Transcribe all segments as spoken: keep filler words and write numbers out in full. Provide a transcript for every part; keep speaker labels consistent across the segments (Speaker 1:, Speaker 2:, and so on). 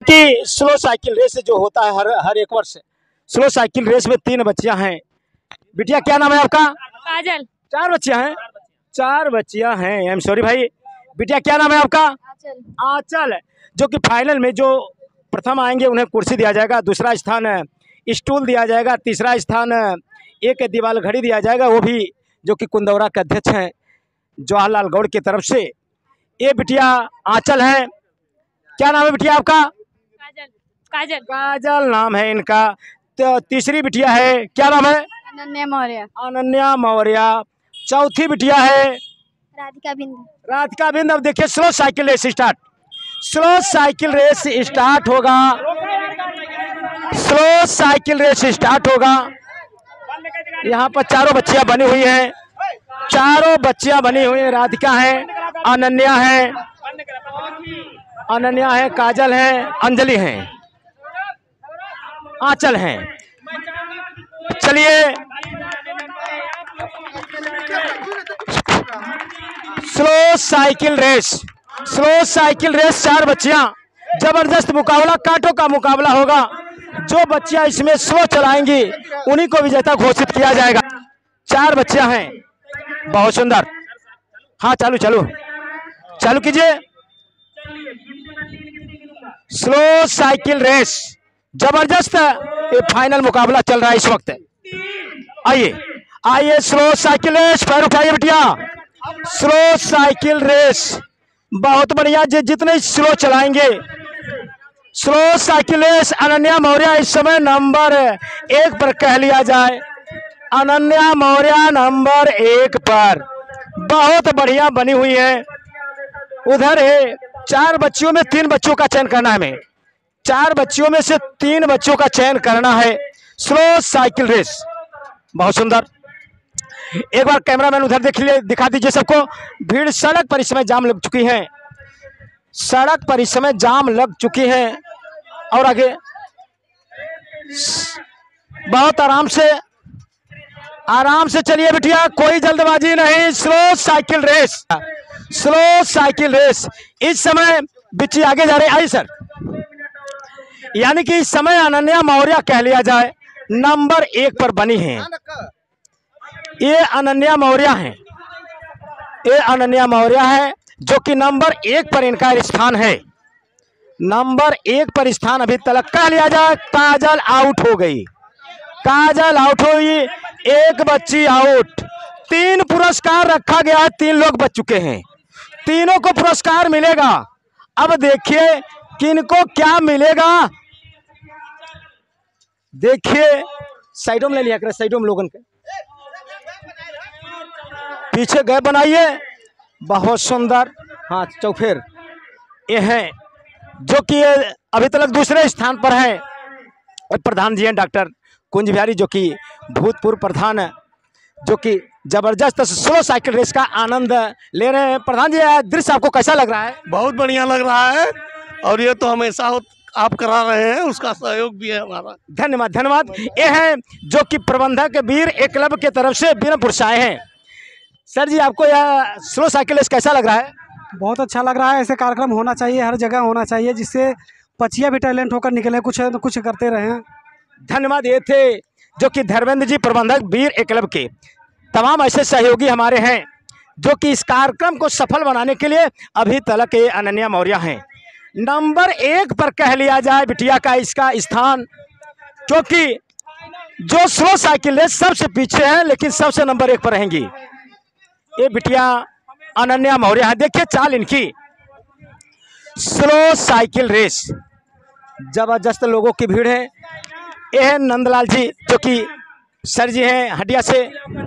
Speaker 1: कि slow cycle race जो होता है हर हर एक वर्ष, स्लो साइकिल रेस में तीन बच्चियां हैं। बिटिया क्या नाम है आपका?
Speaker 2: काजल।
Speaker 1: चार बच्चियां हैं, चार बच्चियां हैं। आई एम सॉरी भाई। बिटिया क्या नाम है आपका?
Speaker 2: आंचल।
Speaker 1: आंचल। जो कि फाइनल में जो प्रथम आएंगे उन्हें कुर्सी दिया जाएगा, दूसरा स्थान स्टूल दिया जाएगा, तीसरा स्थान एक दीवाल घड़ी दिया जाएगा, वो भी जो कि कुंदौरा के अध्यक्ष हैं जवाहरलाल गौड़ की तरफ से। ये बिटिया आंचल है। क्या नाम है बिटिया आपका?
Speaker 2: काजल। काजल।
Speaker 1: काजल नाम है इनका। तो तीसरी बिटिया है, क्या नाम है?
Speaker 2: अनन्या मौर्य।
Speaker 1: अनन्या मौर्य। चौथी बिटिया है
Speaker 2: राधिका बिंद।
Speaker 1: राधिका बिंद। अब देखिए slow cycle race start, slow cycle race start होगा, स्लो साइकिल रेस स्टार्ट होगा। यहाँ पर चारों बच्चियां बनी हुई हैं, चारों बच्चियां बनी हुई हैं। राधिका है, अनन्या है, अनन्या है, काजल है, अंजलि है, आंचल है। चलिए slow cycle race, slow cycle race चार बच्चियां, जबरदस्त मुकाबला, कांटों का मुकाबला होगा। जो बच्चियां इसमें स्लो चलाएंगी उन्हीं को विजेता घोषित किया जाएगा। चार बच्चियां हैं, बहुत सुंदर। हाँ चालू चालू चालू कीजिए। स्लो साइकिल रेस जबरदस्त ये फाइनल मुकाबला चल रहा है इस वक्त। आइए आइए स्लो साइकिल रेस, पैर उठाइए बिटिया। स्लो साइकिल रेस बहुत बढ़िया, जो जितने स्लो चलाएंगे। Slow cycle race Ananya Maurya इस समय नंबर एक पर कह लिया जाए, अनन्या मौर्य नंबर एक पर बहुत बढ़िया बनी हुई है। उधर है चार बच्चियों में तीन बच्चों का चयन करना है, हमें चार बच्चियों में से तीन बच्चों का चयन करना है। स्लो साइकिल रेस बहुत सुंदर। एक बार कैमरामैन उधर देख लिए, दिखा दीजिए सबको। भीड़ सड़क पर इस समय जाम लग चुकी है, सड़क पर इस समय जाम लग चुकी है। और आगे बहुत आराम से आराम से चलिए बिटिया, कोई जल्दबाजी नहीं। Slow cycle race, slow cycle race इस समय बिच्ची आगे जा रही। आई सर, यानी कि इस समय अनन्या मौर्य कह लिया जाए नंबर एक पर बनी है। ये अनन्या मौर्य है, ये अनन्या मौर्य है जो कि नंबर एक पर इनका स्थान है, नंबर एक पर स्थान अभी तक कह लिया जाए। काजल आउट हो गई, काजल आउट हुई, एक बच्ची आउट। तीन पुरस्कार रखा गया है, तीन लोग बच चुके हैं, तीनों को पुरस्कार मिलेगा। अब देखिए किनको क्या मिलेगा। देखिए साइडों में ले लिया कर, साइडों में लोगन के पीछे गए बनाइए, बहुत सुंदर। हाँ चौफेर ये है जो कि अभी तक दूसरे स्थान पर है। और प्रधान जी हैं डॉक्टर कुंज बिहारी, जो कि भूतपूर्व प्रधान, जो कि जबरदस्त स्लो साइकिल रेस का आनंद ले रहे हैं। प्रधान जी दृश्य आपको कैसा लग रहा है?
Speaker 3: बहुत बढ़िया लग रहा है, और ये तो हमेशा आप करा रहे हैं, उसका सहयोग भी है हमारा।
Speaker 1: धन्यवाद धन्यवाद। ये हैं जो कि प्रबंधक वीर एकलव्य के तरफ से बीरपुर से आए हैं। सर जी आपको यह स्लो साइकिल रेस कैसा लग रहा है?
Speaker 4: बहुत अच्छा लग रहा है। ऐसे कार्यक्रम होना चाहिए, हर जगह होना चाहिए, जिससे बच्चियां भी टैलेंट होकर निकले, कुछ न कुछ करते रहें।
Speaker 1: धन्यवाद। ये थे जो कि धर्मेंद्र जी प्रबंधक वीर एकलव्य के। तमाम ऐसे सहयोगी हमारे हैं जो कि इस कार्यक्रम को सफल बनाने के लिए अभी तक ये अनन्या मौर्य हैं। नंबर एक पर कह लिया जाए बिटिया का इसका स्थान, क्योंकि जो स्लो साइकिल रेस सबसे पीछे है लेकिन सबसे नंबर एक पर रहेंगी ये बिटिया अनन्या मौर्य है। देखिए चाल इनकी, स्लो साइकिल रेस जबरदस्त लोगों की भीड़ है। ये है नंदलाल जी जो कि सर जी हैं हटिया से,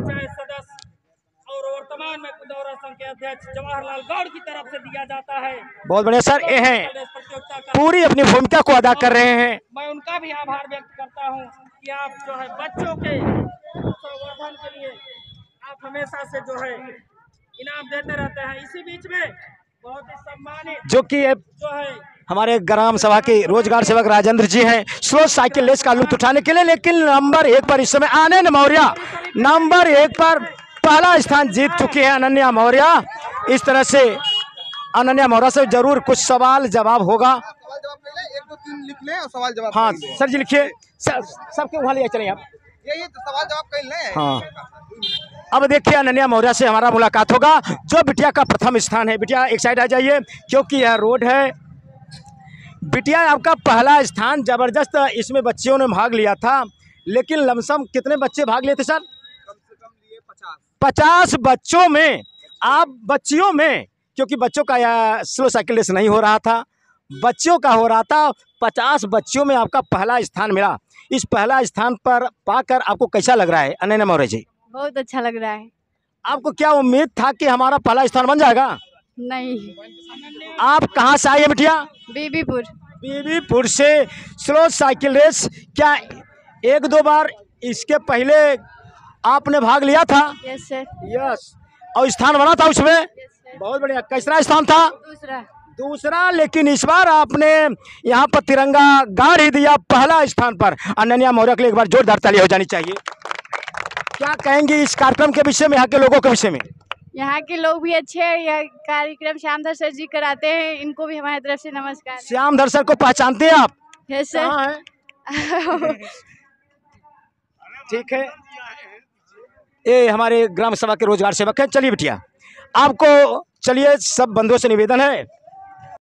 Speaker 5: और वर्तमान में कुंदौरा संघ के अध्यक्ष जवाहरलाल गौड़ की तरफ से दिया जाता है।
Speaker 1: बहुत बढ़िया सर, ये हैं पूरी अपनी भूमिका को अदा कर रहे हैं।
Speaker 5: मैं उनका भी आभार व्यक्त करता हूं कि आप जो है बच्चों के संवर्धन के लिए आप हमेशा से जो है इनाम देते रहते हैं। इसी बीच में बहुत ही सम्मानित
Speaker 1: जो कि
Speaker 5: जो है
Speaker 1: हमारे ग्राम सभा के रोजगार सेवक राजेंद्र जी हैं, स्लो साइकिल रेस का लुत्फ उठाने के लिए। लेकिन नंबर एक पर इस समय अनन्या मौर्य नंबर एक पर पहला स्थान जीत चुकी है अनन्या मौर्य। इस तरह से अनन्या मौर्य से जरूर कुछ सवाल जवाब होगा।
Speaker 6: तीन लिख लें और सवाल जवाब
Speaker 1: हाँ
Speaker 6: कर लें।
Speaker 1: सर जी लिखिए, सब सबके वहाँ ले चले आप।
Speaker 6: ये ये तो सवाल जवाब कर लें।
Speaker 1: हाँ। अब देखिए अनन्या मौर्य से हमारा मुलाकात होगा, जो बिटिया का प्रथम स्थान है। बिटिया एक साइड आ जाइए, क्योंकि यह रोड है। बिटिया आपका पहला स्थान जबरदस्त, इसमें बच्चियों ने भाग लिया था, लेकिन लमसम कितने बच्चे भाग लिए थे सर?
Speaker 6: कम से कम लिए पचास।
Speaker 1: पचास बच्चों में आप बच्चियों में, क्योंकि बच्चों का यह स्लो साइकिल रेस नहीं हो रहा था, बच्चों का हो रहा था, पचास बच्चों में आपका पहला स्थान मिला। इस पहला स्थान पर पाकर आपको कैसा लग रहा है अनन्या मौर्य जी?
Speaker 2: बहुत अच्छा लग रहा है।
Speaker 1: आपको क्या उम्मीद था कि हमारा पहला स्थान बन जाएगा?
Speaker 2: नहीं।
Speaker 1: आप कहाँ से आए हैं बिटिया?
Speaker 2: बीबीपुर।
Speaker 1: बीबीपुर से। स्लो साइकिल रेस क्या एक दो बार इसके पहले आपने भाग लिया था?
Speaker 2: Yes sir.
Speaker 1: यस। और स्थान बना था उसमें?
Speaker 2: Yes sir.
Speaker 1: बहुत बढ़िया। कैसा स्थान था?
Speaker 2: दूसरा।
Speaker 1: दूसरा। लेकिन इस बार आपने यहाँ पर तिरंगा गाड़ ही दिया पहला स्थान पर। अनन्या मौर्य के लिए एक बार जोरदार ताली हो जानी चाहिए। क्या कहेंगे इस कार्यक्रम के विषय में, यहाँ के लोगों के विषय में?
Speaker 2: यहाँ के लोग भी अच्छे हैं। यह कार्यक्रम श्यामधर सर जी कराते हैं, इनको भी हमारी तरफ से नमस्कार।
Speaker 1: श्यामधर सर को पहचानते हैं आप?
Speaker 2: Yes sir.
Speaker 1: कहाँ हैं? ठीक है, ये हमारे ग्राम सभा के रोजगार सेवक हैं। चलिए बिटिया, आपको चलिए सब बंधुओं से निवेदन है